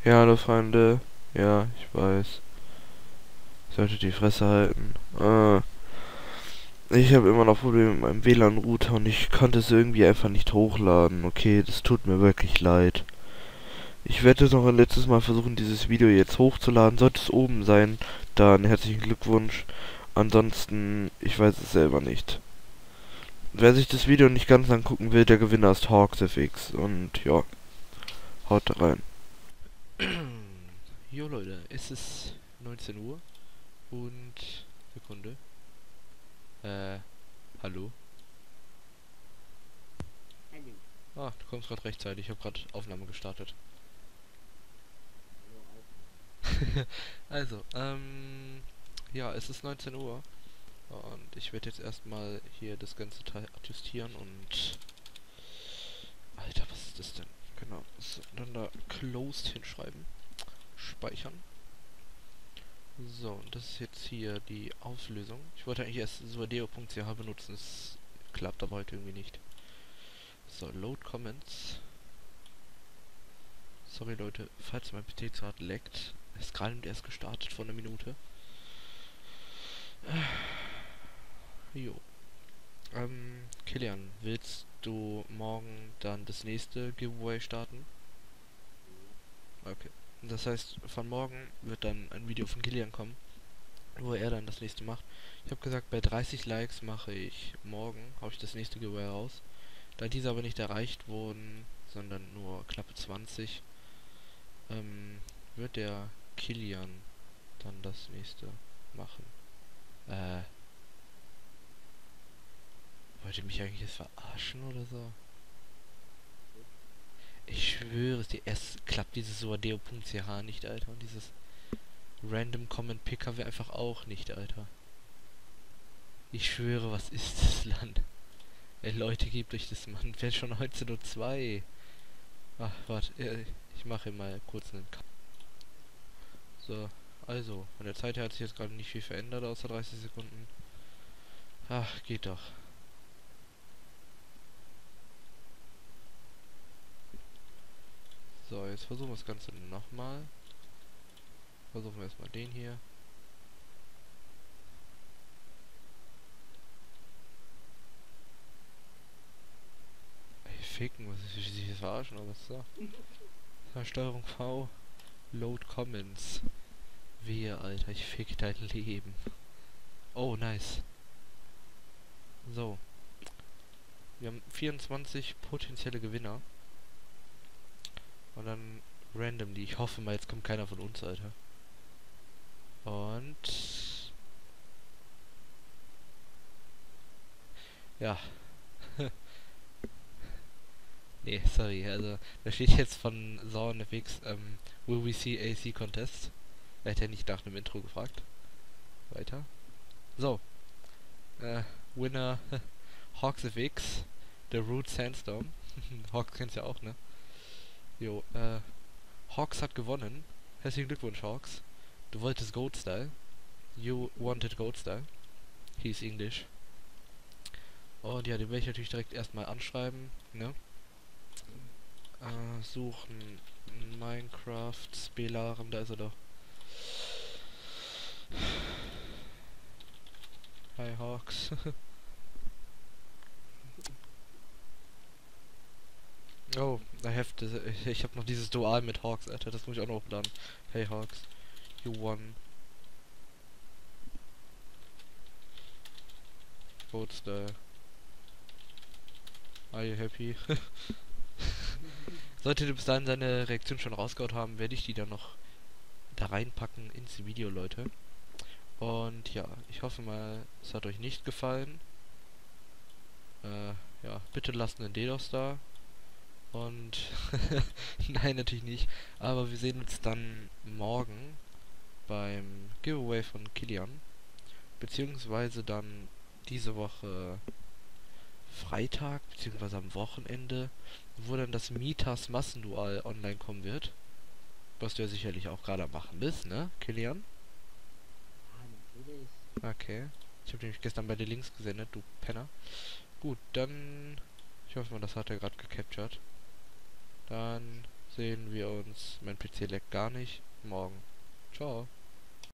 Ja, hallo Freunde. Ja, ich weiß. Ich sollte die Fresse halten. Ich habe immer noch Probleme mit meinem WLAN-Router und ich konnte es irgendwie einfach nicht hochladen. Okay, das tut mir wirklich leid. Ich werde noch ein letztes Mal versuchen, dieses Video jetzt hochzuladen. Sollte es oben sein, dann herzlichen Glückwunsch. Ansonsten, ich weiß es selber nicht. Wer sich das Video nicht ganz angucken will, der Gewinner ist HawksFX. Und ja, haut rein. Jo Leute, es ist 19 Uhr und Sekunde. Äh, hallo? Hallo. Ah, du kommst gerade rechtzeitig, ich habe gerade Aufnahme gestartet. Hallo auch. Also, ja, es ist 19 Uhr und ich werde jetzt erstmal hier das ganze Teil adjustieren und... Alter, was ist das denn? Genau, so, dann da closed hinschreiben. Speichern. So, und das ist jetzt hier die Auflösung. Ich wollte eigentlich erst suadeo.ch benutzen, es klappt aber heute irgendwie nicht. So, Load Comments. Sorry Leute, falls mein PC gerade leckt. Er ist gerade erst gestartet vor einer Minute. Jo. Kilian, willst du morgen dann das nächste Giveaway starten? Okay. Das heißt, von morgen wird dann ein Video von Kilian kommen, wo er dann das nächste macht. Ich habe gesagt, bei 30 Likes mache ich morgen, habe ich das nächste Giveaway raus. Da diese aber nicht erreicht wurden, sondern nur knappe 20, wird der Kilian dann das nächste machen. Wollt ihr mich eigentlich jetzt verarschen oder so? Ich schwöre es dir, es klappt dieses suadeo.ch nicht, Alter. Und dieses Random Comment Picker wäre einfach auch nicht, Alter. Ich schwöre, was ist das Land? Ey, Leute, gebt euch das, Mann. Wäre schon heute nur 2. Ach, warte, ich mache mal kurz einen Cut. So, also, von der Zeit her hat sich jetzt gerade nicht viel verändert, außer 30 Sekunden. Ach, geht doch. So, jetzt versuchen wir das Ganze nochmal. Versuchen wir erstmal den hier. Ey, ficken, was ist sich das verarschen oder was so? Ja, Steuerung V. Load Comments. Wehe, Alter, ich fick dein Leben. Oh, nice. So. Wir haben 24 potenzielle Gewinner. Und dann randomly. Ich hoffe mal, jetzt kommt keiner von uns, Alter. Und... Ja. Nee, sorry. Also, da steht jetzt von ZornFX, will we see AC Contest? Er hätte ja nicht nach einem Intro gefragt. Weiter. So. Winner HawksFX. The Root Sandstorm. Hawks kennst ja auch, ne? Jo, Hawks hat gewonnen. Herzlichen Glückwunsch, Hawks. Du wolltest Goat Style. You wanted Goat Style. He's English. Und ja, den werde ich natürlich direkt erstmal anschreiben, ne? Suchen. Minecraft Spelaren, da ist er doch. Hi Hawks. Oh, ich habe noch dieses Dual mit Hawks, Alter, das muss ich auch noch hochladen. Hey Hawks, you won. Goat Style. Are you happy? Sollte du bis dahin seine Reaktion schon rausgehauen haben, werde ich die dann noch da reinpacken ins Video, Leute. Und ja, ich hoffe mal, es hat euch nicht gefallen. Ja, bitte lasst einen DDoS da. Und nein, natürlich nicht. Aber wir sehen uns dann morgen beim Giveaway von Kilian. Beziehungsweise dann diese Woche Freitag, beziehungsweise am Wochenende, wo dann das Mitas Massendual online kommen wird. Was du ja sicherlich auch gerade am machen bist, ne, Kilian? Ah, natürlich. Okay. Ich habe nämlich gestern bei dir Links gesendet, du Penner. Gut, dann... Ich hoffe mal, das hat er gerade gecaptured. Dann sehen wir uns, mein PC leckt gar nicht, morgen. Ciao.